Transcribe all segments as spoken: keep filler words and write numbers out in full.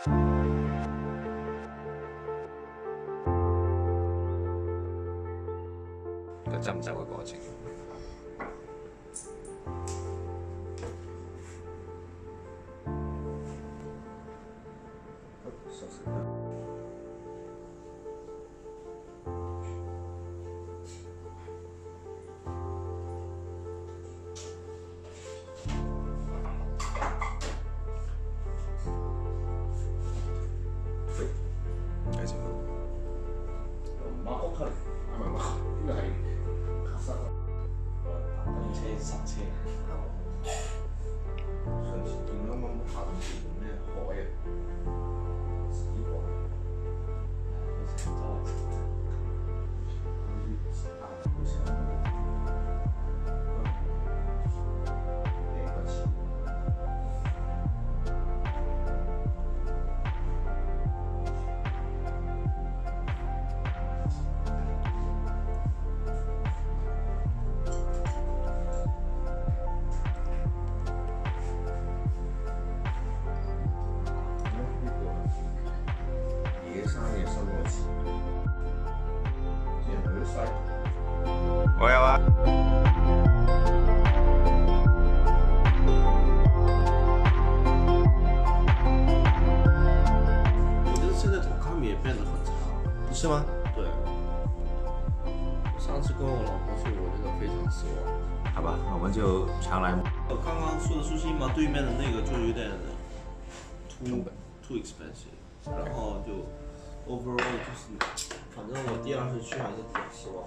個斟酒嘅過程。 馬屋係係咪馬？呢個係卡塞啊，等車剎車。上次見啱啱爬到條咩海啊，死海。周圍走。啊，好似係。誒，嗰次。 我有啊。 我觉得现在土卡米也变得很差， 是吗？ 对。上次跟我老婆去，我觉得非常失望。 好吧，我们就常来。 我刚刚说的苏西嘛，对面的那个就有点 too too expensive， 然后就 overall 就是，反正我第二次去还是挺失望。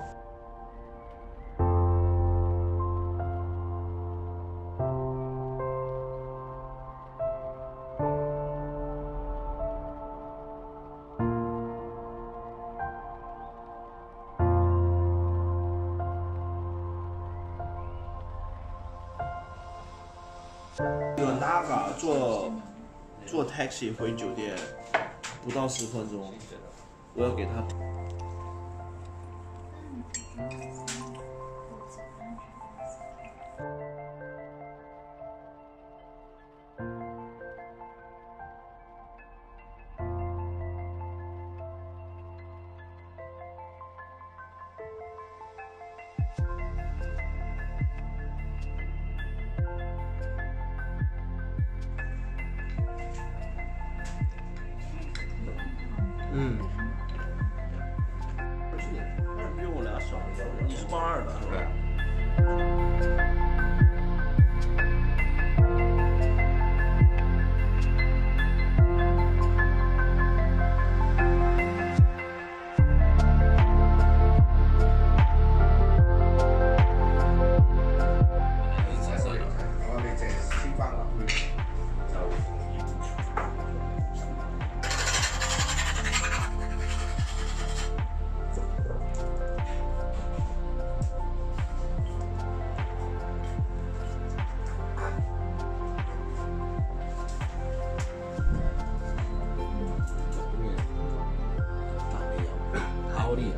有 Naga 坐坐 taxi 回酒店不到十分钟，我要给他。嗯，二十年，二比我俩小，你是八二的，是吧？ 我哋淨係先翻落去就。 好厉害！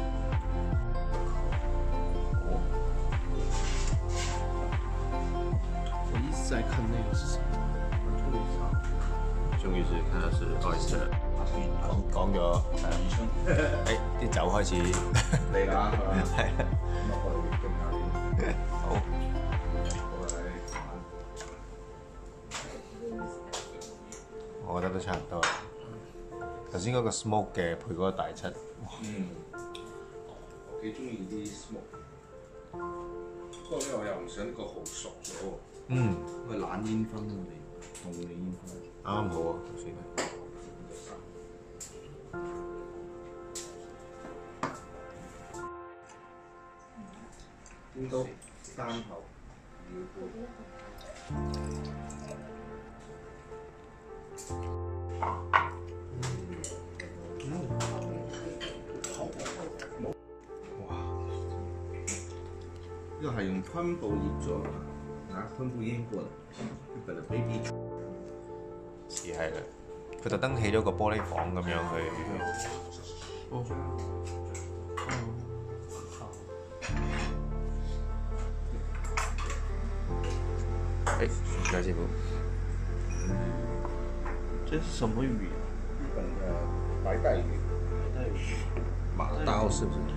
我一直在看那个是什么，特别像。 終於是看到是 oyster， 講講咗誒啲酒開始嚟啦，係嘛？ 係咁啊，我哋傾下先。 好。我覺得都差唔多。頭先嗰個 smoke 嘅配嗰個大七，哇！ 嗯，我幾中意啲 smoke， 不過咧我又唔想呢個好熟咗喎。 嗯， 因為冷煙燻我哋凍嘅煙燻。 啱啱好啊，頭先。 應該單頭。呢個係用昆布醃咗啊，拿昆布醃過的，日本的 baby。 似係啦，佢特登起咗個玻璃房咁樣去。 哦。 誒，唔該師傅。 这是什么鱼？ 日本的白带鱼， 白带鱼。 马刀是不是？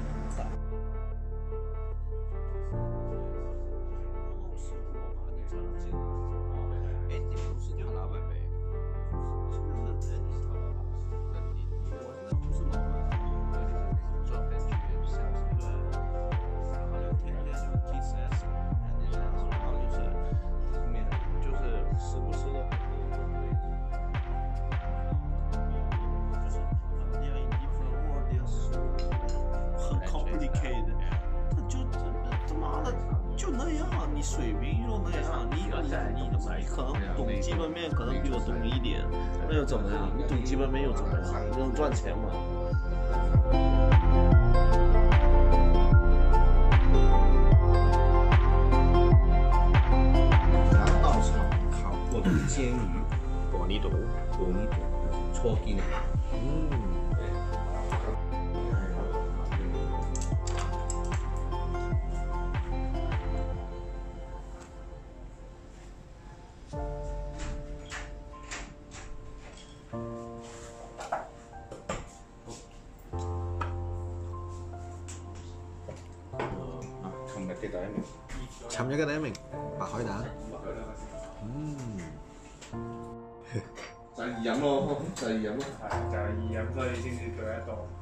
水平就那样，你你你你可能懂基本面，可能比我懂一点，那又怎么样？你懂基本面又怎么样？你能赚钱吗？ 拿稻草烤过的煎鱼，薄尼朵，薄尼朵，搓筋。嗯。嘅第一名， 尋日嘅第一名白海蛋，嗯， 就係易飲咯，就係易飲咯， 係就係易飲，所以先至做得到。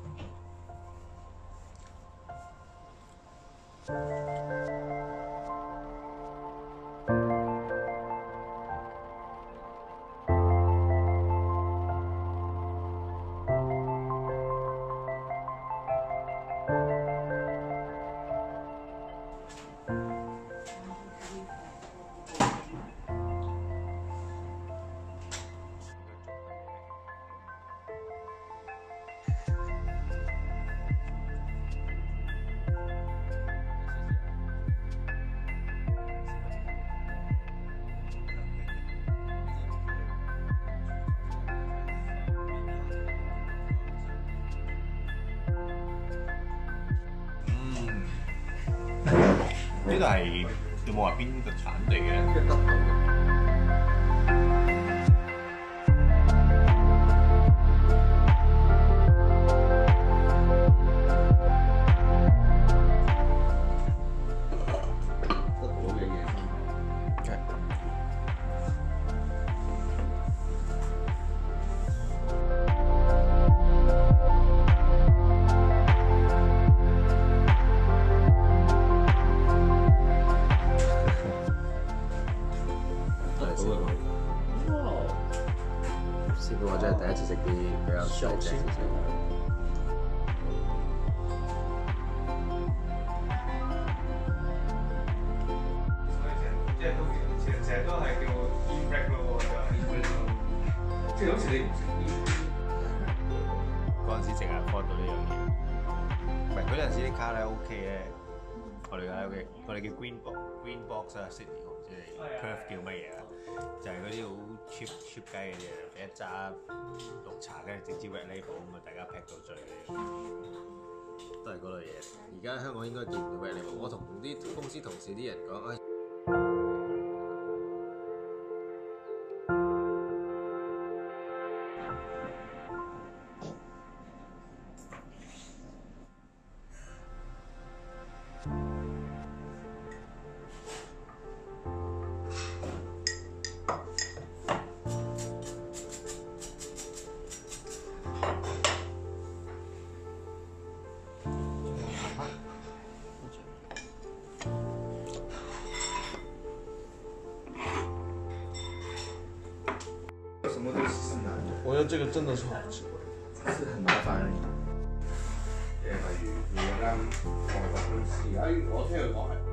呢個係有冇話邊個產地嘅？ 得到嘅。 師傅，我真係第一次食啲比較細隻少少。 即係都其實成日都係叫 in-break 咯，就係 in-break 咯。即係好似你唔食嗰陣時淨係 afford 到呢樣嘢，唔係嗰陣時啲卡拉 OK 咧，我哋卡拉 OK，我哋叫 Green Box Green Box 啊 ，Sydney 我唔知你 Perth 叫乜嘢啊？就係嗰啲好 cheap cheap 雞嘅啫，俾一揸綠茶跟住直接 red label 咁啊，大家 pack 到醉嘅，都係嗰類嘢。而家香港應該見唔到 red label，我同啲公司同事啲人講，哎。 什么都是难的， 我觉得这个真的是好吃， 是很麻煩嘅。誒，例如你啱外國公司，而家我聽佢講係。